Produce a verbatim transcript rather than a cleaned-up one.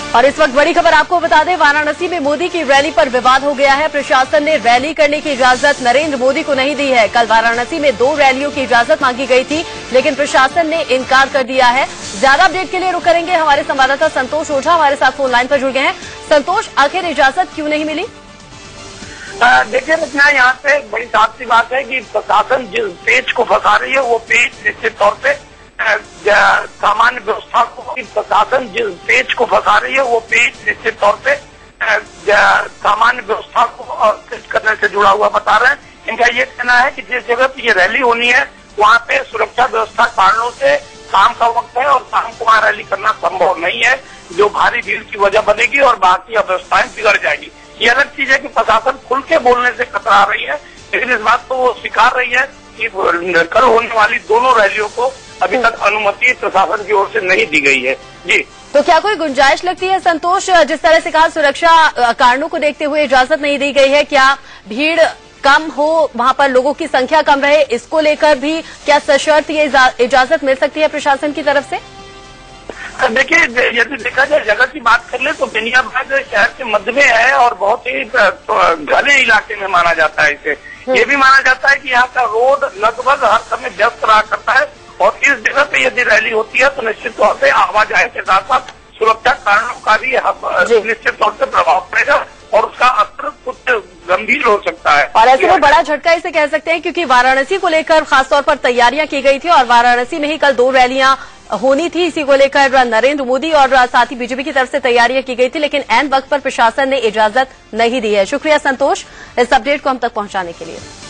और इस वक्त बड़ी खबर आपको बता दें, वाराणसी में मोदी की रैली पर विवाद हो गया है। प्रशासन ने रैली करने की इजाजत नरेंद्र मोदी को नहीं दी है। कल वाराणसी में दो रैलियों की इजाजत मांगी गई थी, लेकिन प्रशासन ने इनकार कर दिया है। ज्यादा अपडेट के लिए रुक करेंगे हमारे संवाददाता संतोष ओझा हमारे साथ फोन लाइन पर जुड़ गए हैं। संतोष, आखिर इजाजत क्यों नहीं मिली? देखिए रचना, यहाँ पे बड़ी साफ सी बात है कि प्रशासन जिस पेज को फंसा रही है वो पेज निश्चित तौर पे सामान्य व्यवस्था को प्रशासन जिस पेज को फंसा रही है वो पेज निश्चित तौर पे सामान्य व्यवस्था को अवरुद्ध करने से जुड़ा हुआ बता रहे हैं। इनका ये कहना है कि जिस जगह पे ये रैली होनी है वहाँ पे सुरक्षा व्यवस्था कारणों से शाम का वक्त है और शाम को वहाँ रैली करना संभव नहीं है, जो भारी भीड़ की वजह बनेगी और बाकी व्यवस्थाएं बिगड़ जाएगी। ये अलग चीज है कि प्रशासन खुल के बोलने से कतरा रही है, लेकिन इस बात को वो स्वीकार रही है कि कल होने वाली दोनों रैलियों को अभी तक अनुमति प्रशासन की ओर से नहीं दी गई है। जी, तो क्या कोई गुंजाइश लगती है संतोष, जिस तरह से कहा सुरक्षा कारणों को देखते हुए इजाजत नहीं दी गई है, क्या भीड़ कम हो, वहां पर लोगों की संख्या कम रहे, इसको लेकर भी क्या सशर्त ये इजाजत मिल सकती है प्रशासन की तरफ से? देखिए, यदि देखा जाए जगह की बात कर ले तो बेनियाबाद शहर के मध्य में है और बहुत ही घने इलाके में माना जाता है इसे। ये भी माना जाता है कि यहाँ का रोड लगभग हर समय व्यस्त रहा करता है और इस जगह पे यदि रैली होती है तो निश्चित तौर से आवाजाही के साथ साथ सुरक्षा कारणों का भी निश्चित तौर से प्रभाव पड़ेगा और उसका असर कुछ गंभीर हो सकता है। और ऐसे में बड़ा झटका इसे कह सकते हैं, क्योंकि वाराणसी को लेकर खासतौर पर तैयारियां की गई थी और वाराणसी में ही कल दो रैलियां होनी थी। इसी को लेकर नरेंद्र मोदी और साथ ही बीजेपी की तरफ से तैयारियां की गई थी, लेकिन ऐन वक्त पर प्रशासन ने इजाजत नहीं दी है। शुक्रिया संतोष इस अपडेट को हम तक पहुंचाने के लिए।